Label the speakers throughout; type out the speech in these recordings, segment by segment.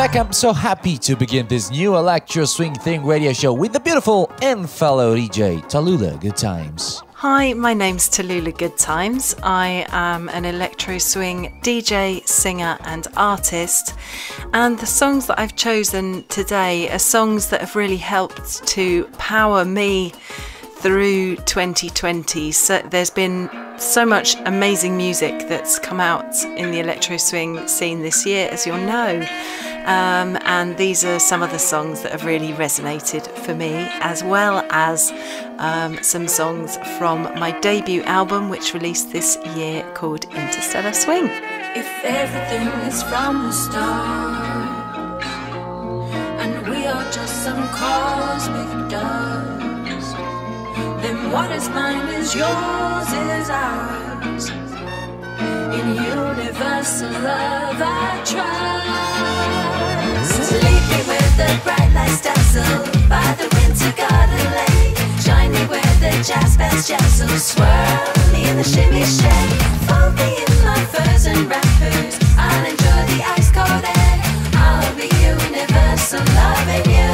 Speaker 1: back. I'm so happy to begin this new Electro Swing Thing radio show with the beautiful and fellow DJ Tallulah Goodtimes.
Speaker 2: Hi, my name's Tallulah Goodtimes. I am an electro swing DJ, singer and artist, and the songs that I've chosen today are songs that have really helped to power me through 2020. So there's been so much amazing music that's come out in the electro swing scene this year, as you'll know. And these are some of the songs that have really resonated for me, as well as some songs from my debut album, which released this year, called Interstellar Swing.
Speaker 3: If everything is from the start, and we are just some cosmic dust, then what is mine is yours, is ours. In universal love I trust. Lead me where the bright lights dazzle, by the winter garden lake. Join me where the jazz bands jazz, swirl me in the shimmy shake. Fold me in my furs and wrappers, I'll enjoy the ice cold air. I'll be universal loving you.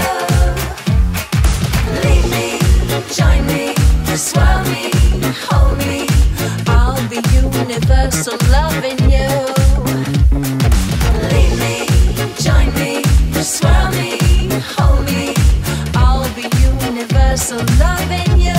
Speaker 3: Lead me, join me, swirl me, hold me. I'll be universal loving you. Lead me, join me, swirl me, hold me. I'll be universal loving you.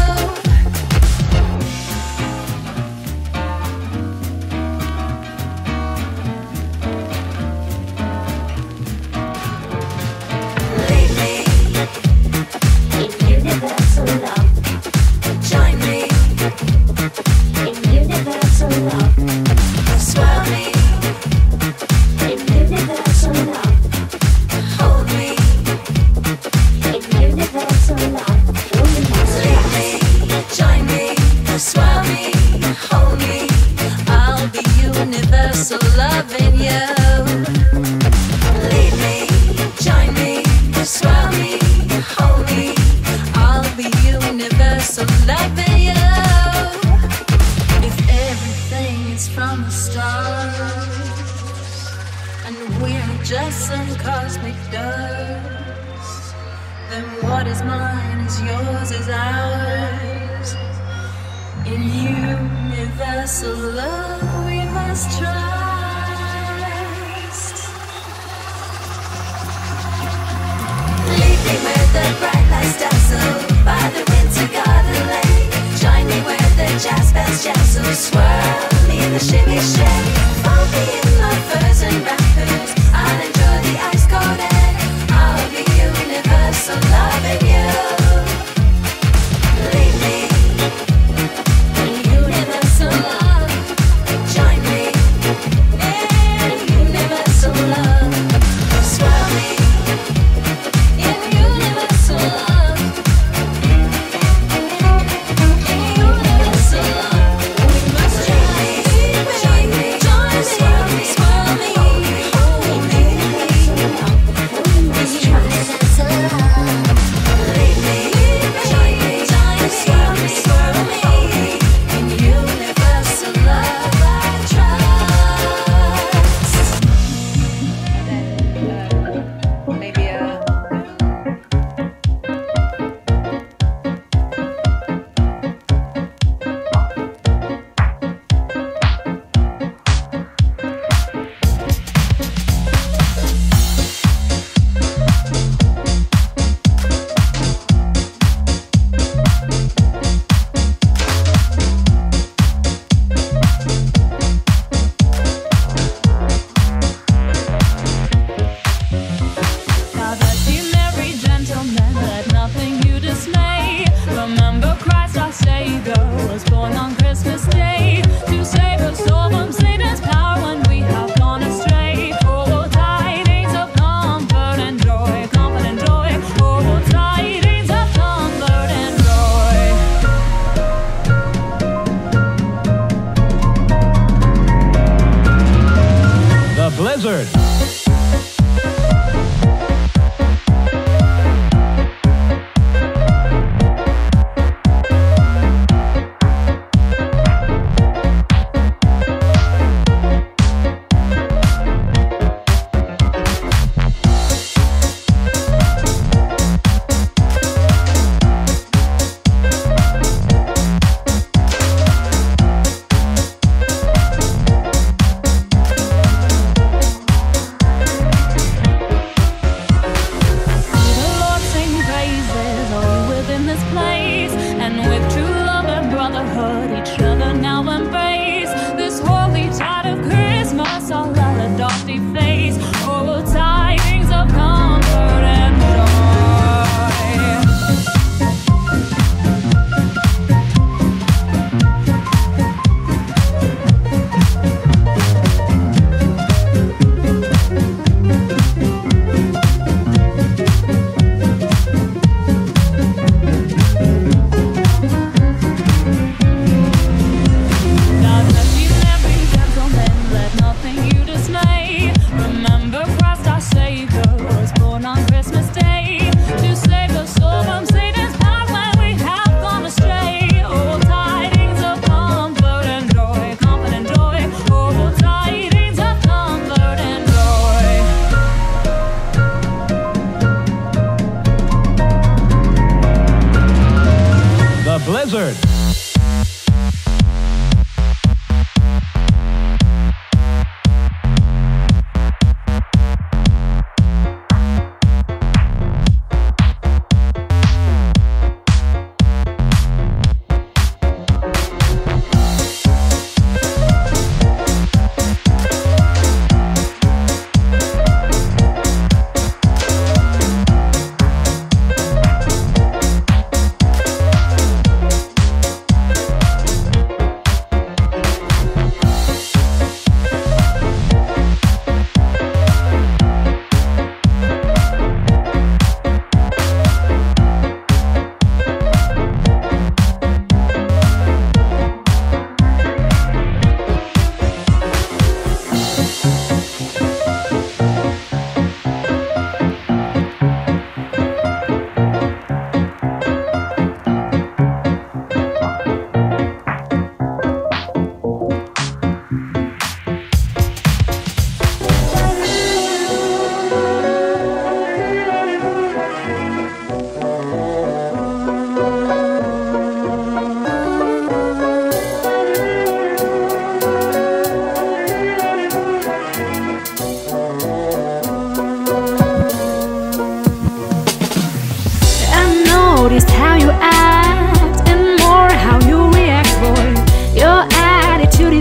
Speaker 3: Lead me in universal love. Join me in universal love. Swirl me in universal love. Hold me in universal love. Lead me, join me, swirl me, hold me. I'll be universal loving you. Lead me, join me, swirl me, hold me. I'll be universal loving you. If everything is from the stars, and we're just some cosmic dust, then what is mine is yours, is ours. In universal love we must trust. Lead me where the bright lights dazzle, by the winter garden lake. Join me where the jazz bands jazz, swirl me in the shimmy shake. Fold me in my furs and wrappers, I'll enjoy the ice cold air. I'll be universal loving you. Lead me in universal love. Join me in universal love. Swirl me in universal love. In universal love. We must join me, join me, swirl me, hold me. We must universal love.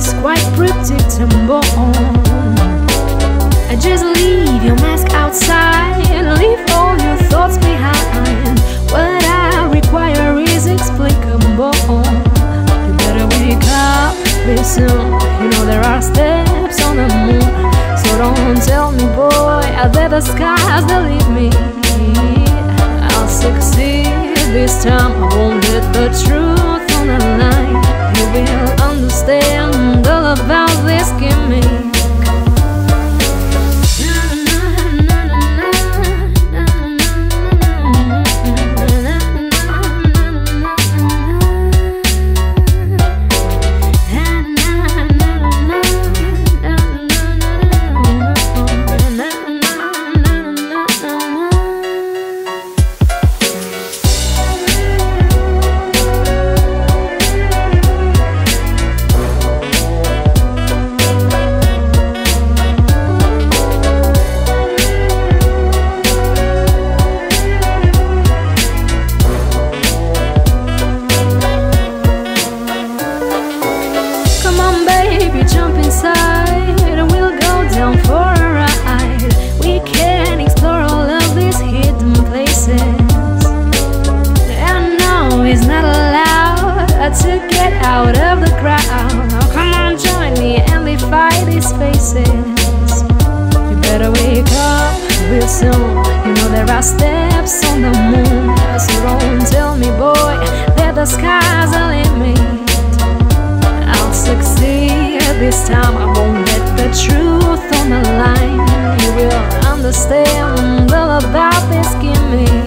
Speaker 4: is quite predictable. Just leave your mask outside and leave all your thoughts behind. What I require is explicable. You better wake up, listen. You know there are steps on the moon. So don't tell me, boy, that the skies will leave me. I'll succeed this time. I won't let the truth on the line. You will understand all about this gimmick. Jump inside and we'll go down for a ride. We can explore all of these hidden places. And no, it's not allowed to get out of the crowd. Oh, come on, join me and defy these faces. You better wake up real soon. You know there are steps on the moon. So don't tell me, boy, that the sky's the limit. I'll succeed this time. I won't let the truth on the line. You will understand all about this gimmick.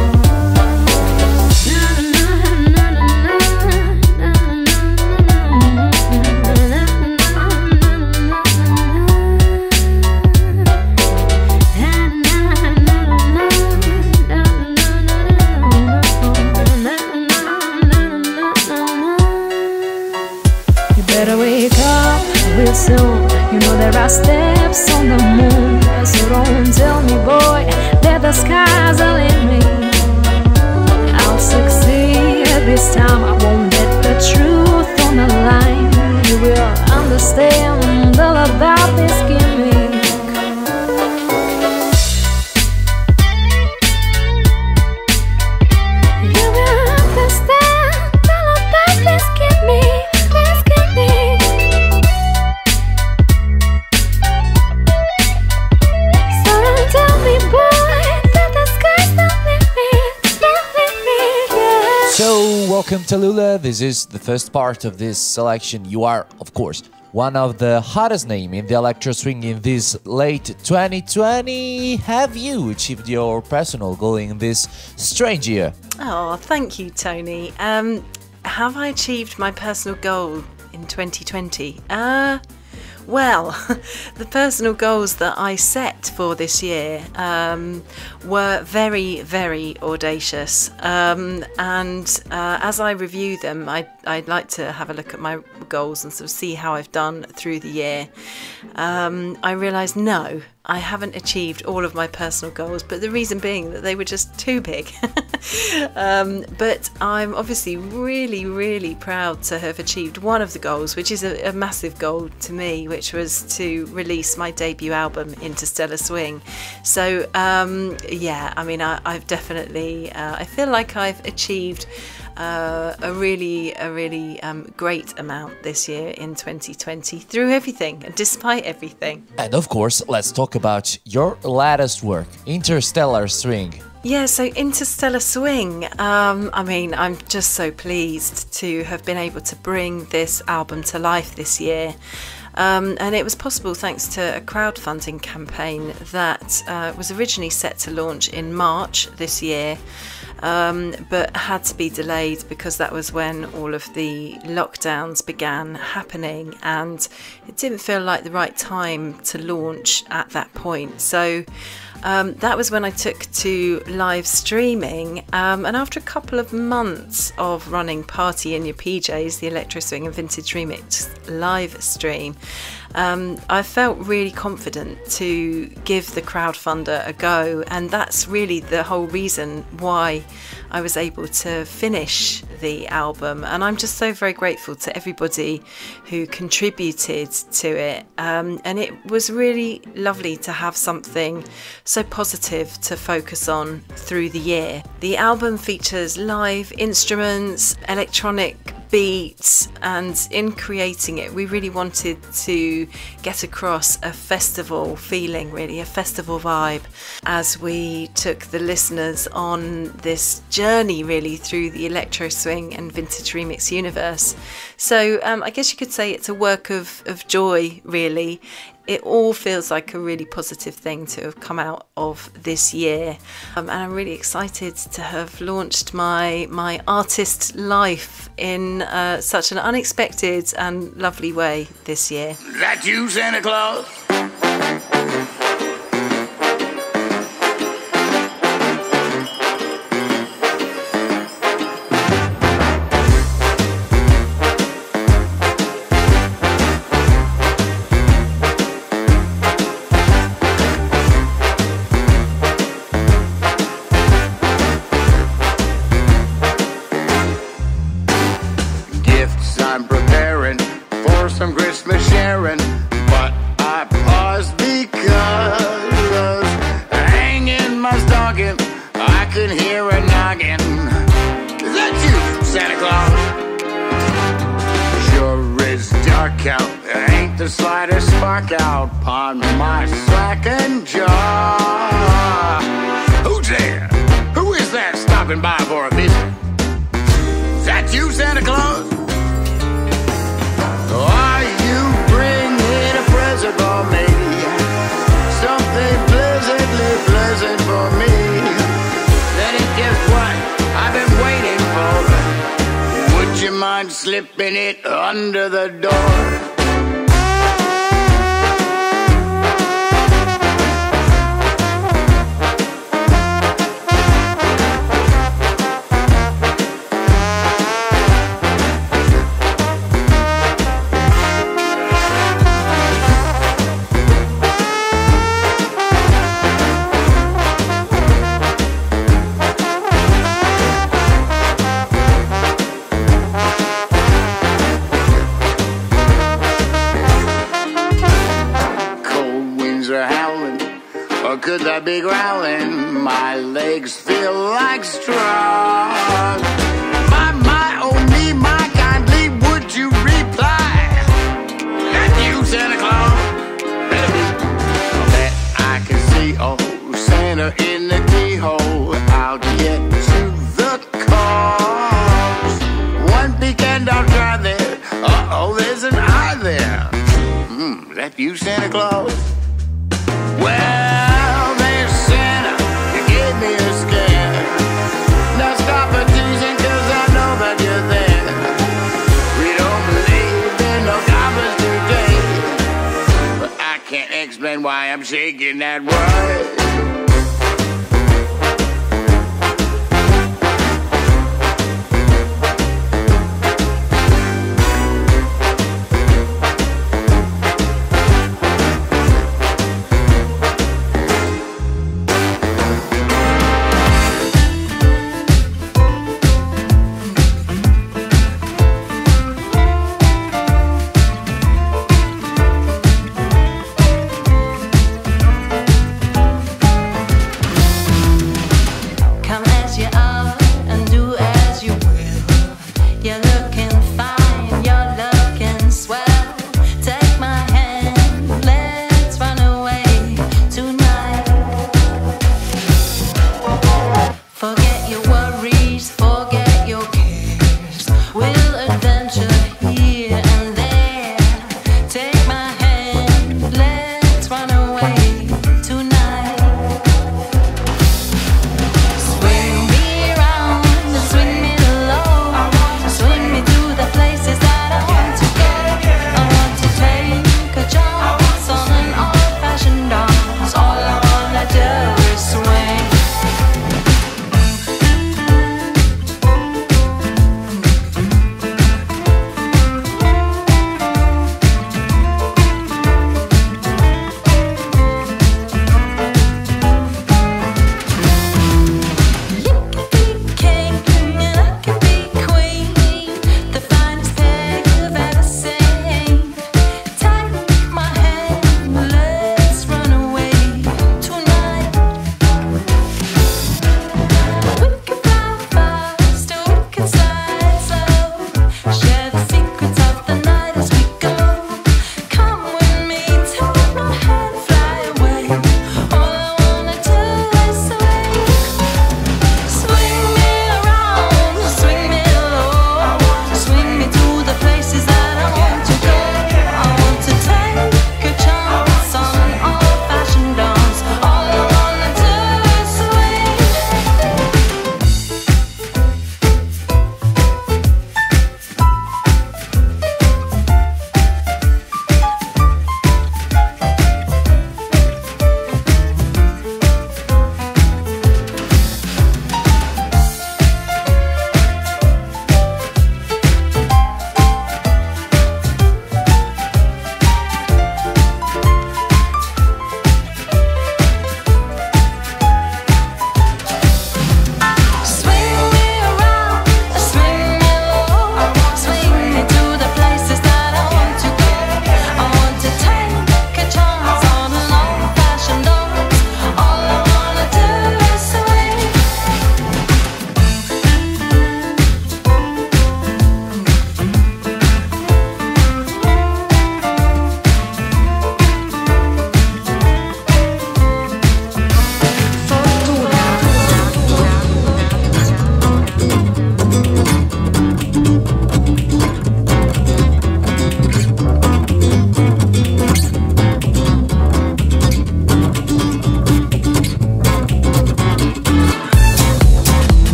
Speaker 4: Better wake up real soon. You know there are steps on the moon. So don't tell me, boy, that the sky's the limit. I'll succeed this time. I won't let the truth on the line. You will understand all about this gimmick. You will understand all about this gimmick.
Speaker 1: So, welcome Tallulah. This is the first part of this selection. You are, of course, one of the hottest names in the electro swing in this late 2020. Have you achieved your personal goal in this strange year?
Speaker 2: Oh, thank you, Tony. Have I achieved my personal goal in 2020? Well, the personal goals that I set for this year were very, very audacious. As I review them, I'd like to have a look at my goals and sort of see how I've done through the year. I realised, no, I haven't achieved all of my personal goals, but the reason being that they were just too big. But I'm obviously really, really proud to have achieved one of the goals, which is a massive goal to me, which was to release my debut album, Interstellar Swing. So yeah, I mean, I've definitely, I feel like I've achieved a really great amount this year in 2020 through everything and despite everything.
Speaker 1: And of course, let's talk about your latest work, Interstellar Swing.
Speaker 2: Yeah, so Interstellar Swing, I mean, I'm just so pleased to have been able to bring this album to life this year. And it was possible thanks to a crowdfunding campaign that was originally set to launch in March this year, but had to be delayed because that was when all of the lockdowns began happening and it didn't feel like the right time to launch at that point. So that was when I took to live streaming, and after a couple of months of running Party in Your PJs, the Electro Swing and Vintage Remix live stream, I felt really confident to give the crowdfunder a go, and that's really the whole reason why I was able to finish the album, and I'm just so very grateful to everybody who contributed to it. And it was really lovely to have something so positive to focus on through the year. The album features live instruments, electronic beats, and in creating it we really wanted to get across a festival feeling, really a festival vibe, as we took the listeners on this journey really through the electro swing and vintage remix universe. So I guess you could say it's a work of joy, really. It all feels like a really positive thing to have come out of this year, and I'm really excited to have launched my artist life in such an unexpected and lovely way this year.
Speaker 5: Is that you, Santa Claus? I'm preparing for some Christmas sharing, but I paused because hanging my stocking, I could hear a knocking. Is that you, Santa Claus? Sure is dark out, there ain't the slightest spark out upon my slackened jaw. Who's there? Who is that stopping by for a visit? Is that you, Santa Claus? Are you bringing a present for me? Something pleasantly pleasant for me. Then it guess what I've been waiting for. Would you mind slipping it under the door? Could I be growling? My legs feel like straws. My, oh me, my kindly, would you reply? That you, Santa Claus? Better be. That I can see, oh, Santa in the keyhole. I'll get to the cause. One peek and I'll try there. Uh-oh, there's an eye there. That you, Santa Claus? Well, there's Santa, you gave me a scare. Now stop a teasing, cause I know that you're there. We don't believe in no coppers today, but I can't explain why I'm shaking that way.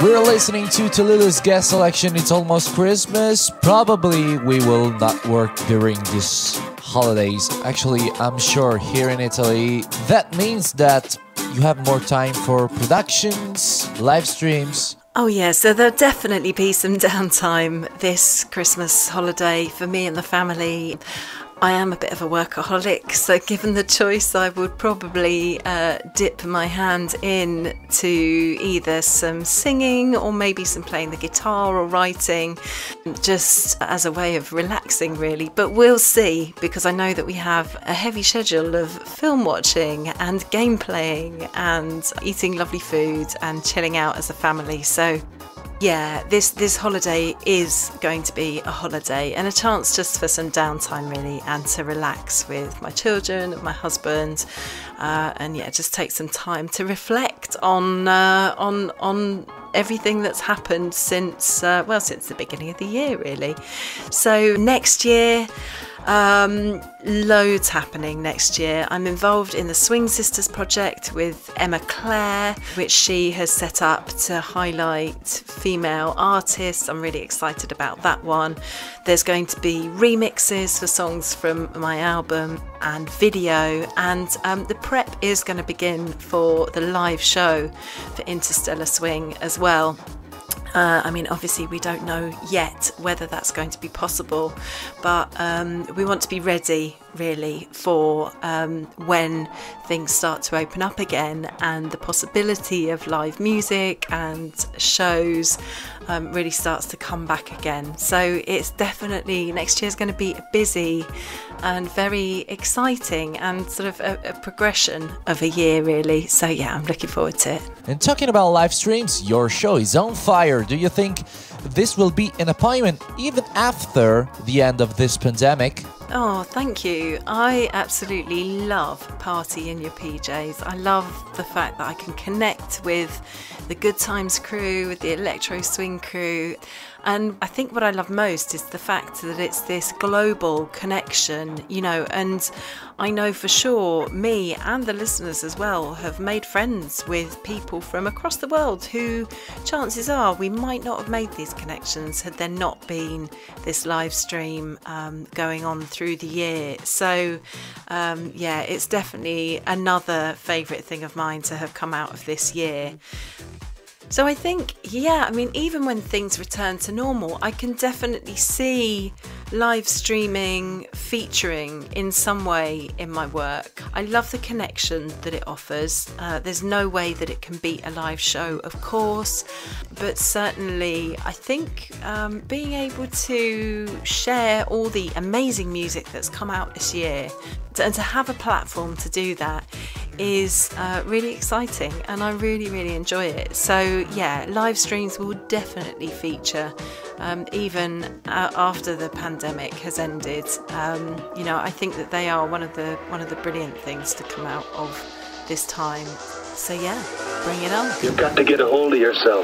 Speaker 1: We're listening to Tallulah guest selection. It's almost Christmas. Probably we will not work during these holidays. Actually, I'm sure here in Italy, that means that you have more time for productions, live streams.
Speaker 2: Oh yeah, so there'll definitely be some downtime this Christmas holiday for me and the family. I am a bit of a workaholic, so given the choice, I would probably dip my hand in to either some singing or maybe some playing the guitar or writing, just as a way of relaxing really. But we'll see, because I know that we have a heavy schedule of film watching and game playing and eating lovely food and chilling out as a family. So yeah, this holiday is going to be a holiday and a chance just for some downtime really, and to relax with my children and my husband, and yeah, just take some time to reflect on everything that's happened since the beginning of the year really. So next year, loads happening next year. I'm involved in the Swing Sisters project with Emma Clare, which she has set up to highlight female artists. I'm really excited about that one. There's going to be remixes for songs from my album and video, and the prep is going to begin for the live show for Interstellar Swing as well. I mean, obviously we don't know yet whether that's going to be possible, but we want to be ready really for when things start to open up again and the possibility of live music and shows really starts to come back again. So it's definitely, next year's going to be busy and very exciting and sort of a progression of a year really. So yeah, I'm looking forward to it.
Speaker 1: And talking about live streams, your show is on fire. Do you think this will be an appointment even after the end of this pandemic?
Speaker 2: Oh, thank you. I absolutely love Party in Your PJs. I love the fact that I can connect with the Good Times crew, with the Electro Swing crew. And I think what I love most is the fact that it's this global connection, you know, and I know for sure me and the listeners as well have made friends with people from across the world who, chances are, we might not have made these connections had there not been this live stream going on through the year. So yeah, it's definitely another favourite thing of mine to have come out of this year. So I think, yeah, I mean, even when things return to normal, I can definitely see live streaming featuring in some way in my work. I love the connection that it offers. There's no way that it can beat a live show, of course, but certainly I think being able to share all the amazing music that's come out this year and to have a platform to do that is really exciting, and I really enjoy it. So yeah, live streams will definitely feature even after the pandemic has ended. You know, I think that they are one of the brilliant things to come out of this time. So yeah, bring it on.
Speaker 6: You've got to get a hold of yourself.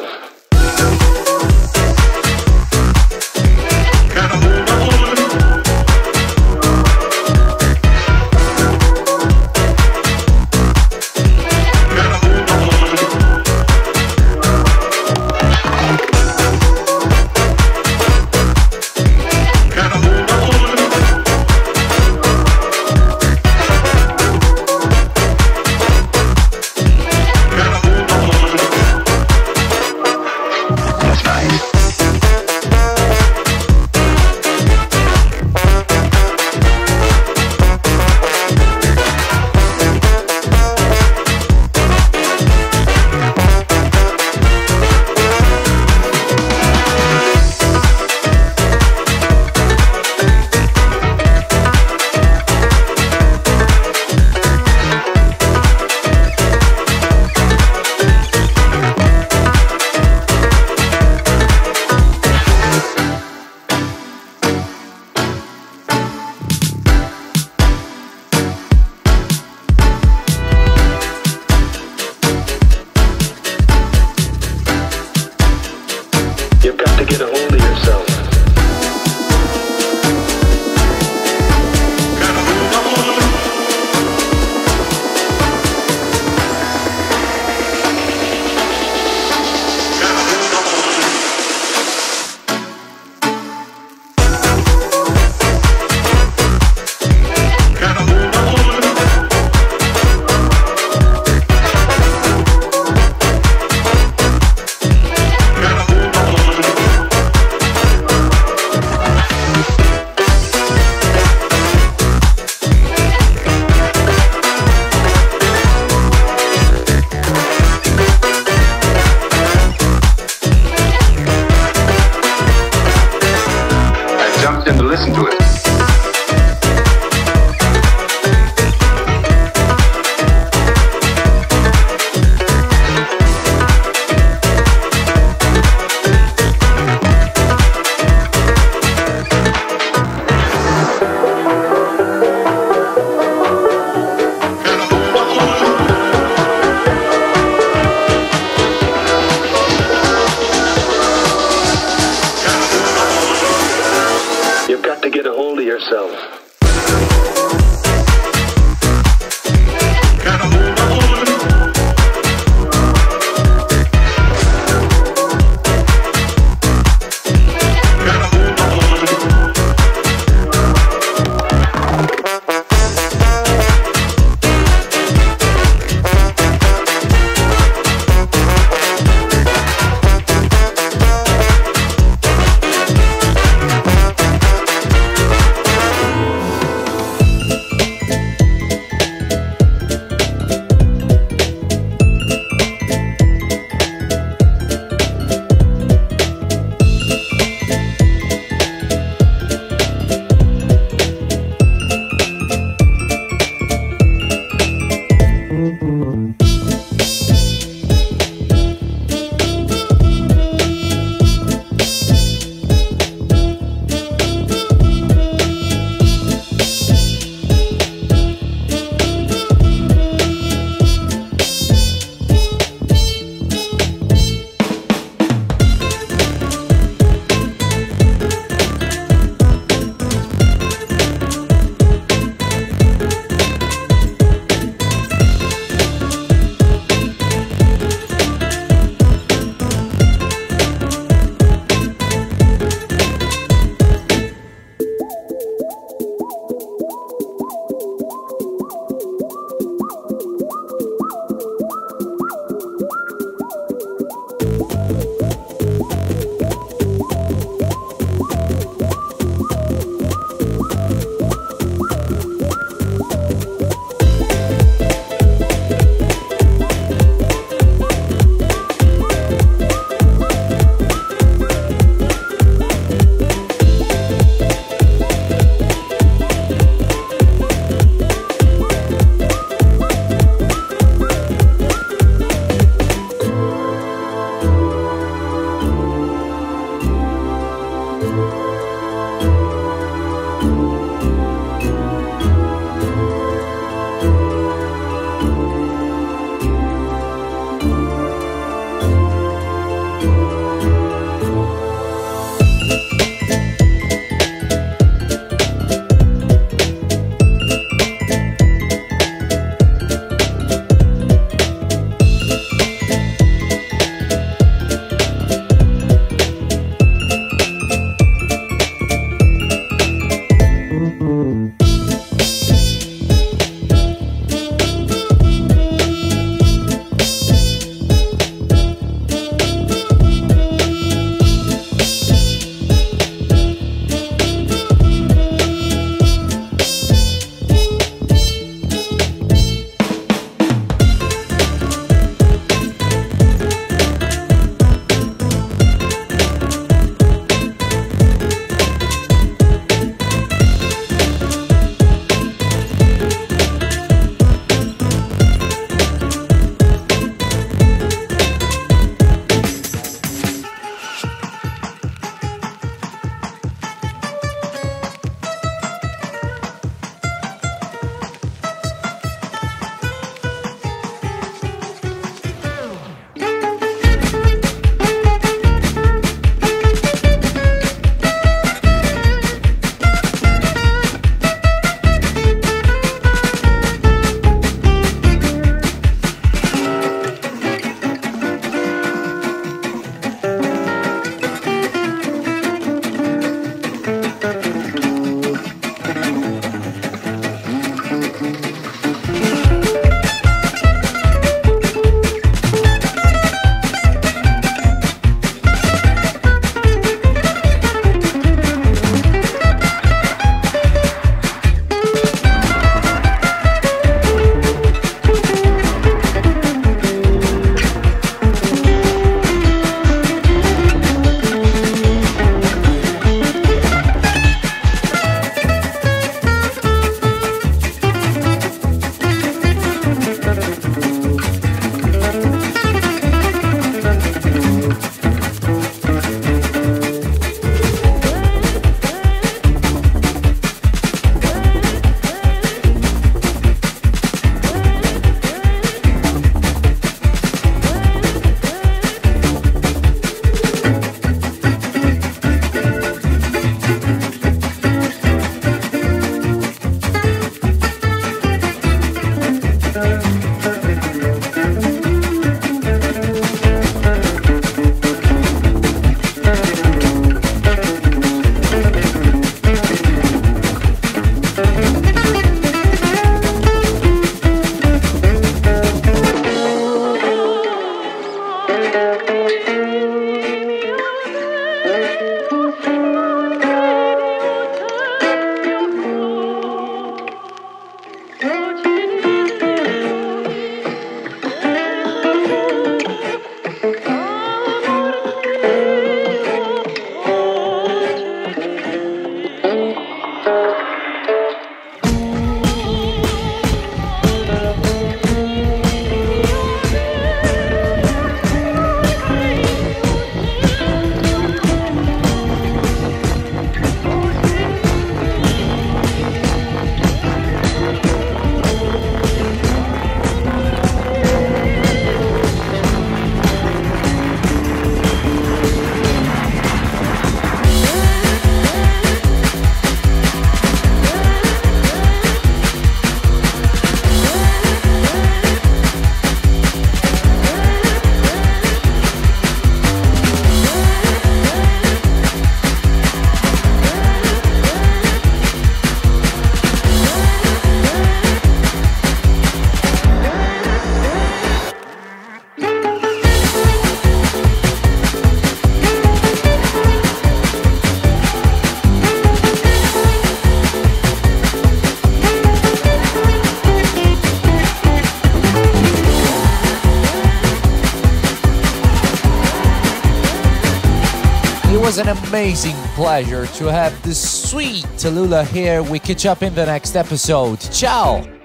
Speaker 1: was an amazing pleasure to have the sweet Tallulah here. We catch up in the next episode. Ciao!